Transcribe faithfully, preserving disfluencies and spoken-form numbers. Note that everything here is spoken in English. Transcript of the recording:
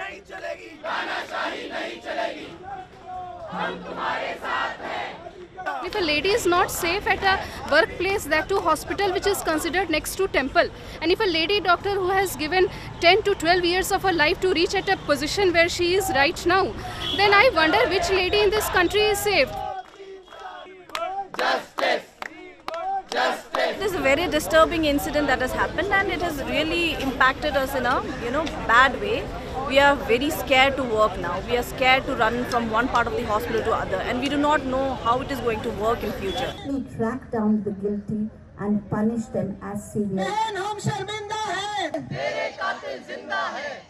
नहीं चलेगी, तानाशाही नहीं चलेगी, हम तुम्हारे साथ हैं। If a lady is not safe at a workplace, that too hospital which is considered next to temple, and if a lady doctor who has given ten to twelve years of her life to reach at a position where she is right now, then I wonder which lady in this country is safe. Justice! Justice! It is a very disturbing incident that has happened, and it has really impacted us in a you know bad way. We are very scared to work now. We are scared to run from one part of the hospital to other, and we do not know how it is going to work in future. We track down the guilty and punish them as severe. हम शर्मिंदा हैं, तेरे कातिल जिंदा है।